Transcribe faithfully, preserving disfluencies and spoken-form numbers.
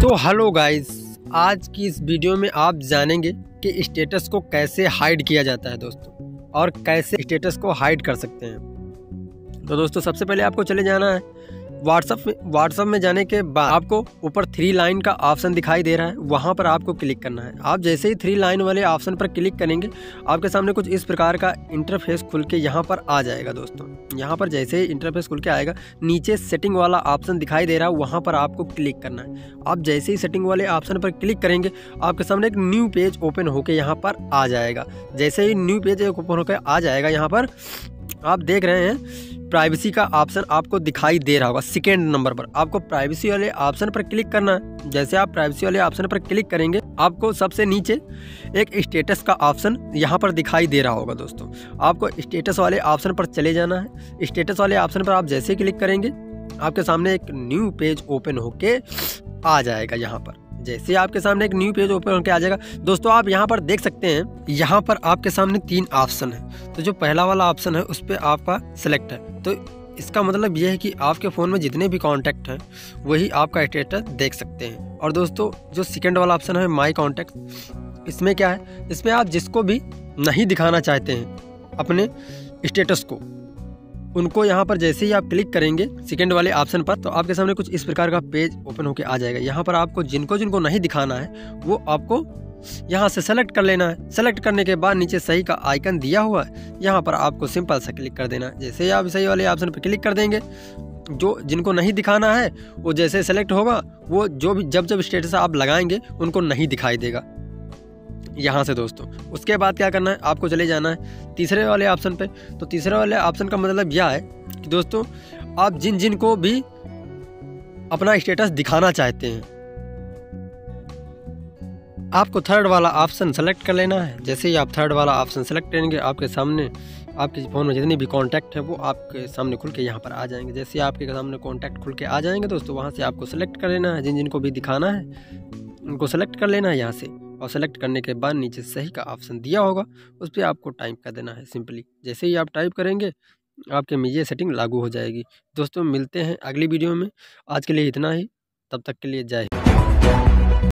तो hello guys, आज की इस वीडियो में आप जानेंगे कि स्टेटस को कैसे हाइड किया जाता है दोस्तों, और कैसे स्टेटस को हाइड कर सकते हैं। तो दोस्तों सबसे पहले आपको चले जाना है व्हाट्सअप में। व्हाट्सअप में जाने के बाद आपको ऊपर थ्री लाइन का ऑप्शन दिखाई दे रहा है, वहां पर आपको क्लिक करना है। आप जैसे ही थ्री लाइन वाले ऑप्शन पर क्लिक करेंगे आपके सामने कुछ इस प्रकार का इंटरफेस खुल के यहाँ पर आ जाएगा। दोस्तों यहाँ पर जैसे ही इंटरफेस खुल के आएगा, नीचे सेटिंग वाला ऑप्शन दिखाई दे रहा है, वहाँ पर आपको क्लिक करना है। आप जैसे ही सेटिंग वाले ऑप्शन पर क्लिक करेंगे आपके सामने एक न्यू पेज ओपन होकर यहाँ पर आ जाएगा। जैसे ही न्यू पेज ओपन होकर आ जाएगा, यहाँ पर आप देख रहे हैं प्राइवेसी का ऑप्शन आपको दिखाई दे रहा होगा। सेकेंड नंबर पर आपको प्राइवेसी वाले ऑप्शन पर क्लिक करना है। जैसे आप प्राइवेसी वाले ऑप्शन पर क्लिक करेंगे आपको सबसे नीचे एक स्टेटस का ऑप्शन यहाँ पर दिखाई दे रहा होगा। दोस्तों आपको स्टेटस वाले ऑप्शन पर चले जाना है। स्टेटस वाले ऑप्शन पर आप जैसे क्लिक करेंगे आपके सामने एक न्यू पेज ओपन होके आ जाएगा। यहाँ पर जैसे आपके सामने एक न्यू पेज ओपन होकर आ जाएगा दोस्तों, आप यहाँ पर देख सकते हैं यहाँ पर आपके सामने तीन ऑप्शन है। तो जो पहला वाला ऑप्शन है उस पर आपका सिलेक्ट है। तो इसका मतलब यह है कि आपके फ़ोन में जितने भी कॉन्टैक्ट हैं वही आपका स्टेटस देख सकते हैं। और दोस्तों जो सेकंड वाला ऑप्शन है माई कॉन्टैक्ट, इसमें क्या है, इसमें आप जिसको भी नहीं दिखाना चाहते हैं अपने स्टेटस को, उनको यहाँ पर जैसे ही आप क्लिक करेंगे सेकंड वाले ऑप्शन पर, तो आपके सामने कुछ इस प्रकार का पेज ओपन होकर आ जाएगा। यहाँ पर आपको जिनको जिनको नहीं दिखाना है वो आपको यहाँ से सेलेक्ट कर लेना है। सेलेक्ट करने के बाद नीचे सही का आइकन दिया हुआ है, यहाँ पर आपको सिंपल सा क्लिक कर देना है। जैसे ही आप सही वाले ऑप्शन पर क्लिक कर देंगे, जो जिनको नहीं दिखाना है वो जैसे सेलेक्ट होगा, वो जो भी जब जब स्टेटस आप लगाएंगे उनको नहीं दिखाई देगा यहाँ से। दोस्तों उसके बाद क्या करना है, आपको चले जाना है तीसरे वाले ऑप्शन पे। तो तीसरे वाले ऑप्शन का मतलब यह है कि दोस्तों आप जिन जिन को भी अपना स्टेटस दिखाना चाहते हैं आपको थर्ड वाला ऑप्शन सेलेक्ट कर लेना है। जैसे ही आप थर्ड वाला ऑप्शन सेलेक्ट करेंगे आपके सामने आपके फ़ोन में जितने भी कॉन्टैक्ट हैं वो आपके सामने खुल के यहाँ पर आ जाएंगे। जैसे आपके सामने कॉन्टैक्ट खुल के आ जाएंगे दोस्तों, वहाँ से आपको सेलेक्ट कर लेना है। जिन जिन को भी दिखाना है उनको सेलेक्ट कर लेना है यहाँ से, और सेलेक्ट करने के बाद नीचे सही का ऑप्शन दिया होगा उस पर आपको टाइप कर देना है सिंपली। जैसे ही आप टाइप करेंगे आपके में ये सेटिंग लागू हो जाएगी। दोस्तों मिलते हैं अगली वीडियो में, आज के लिए इतना ही, तब तक के लिए जय हिंद।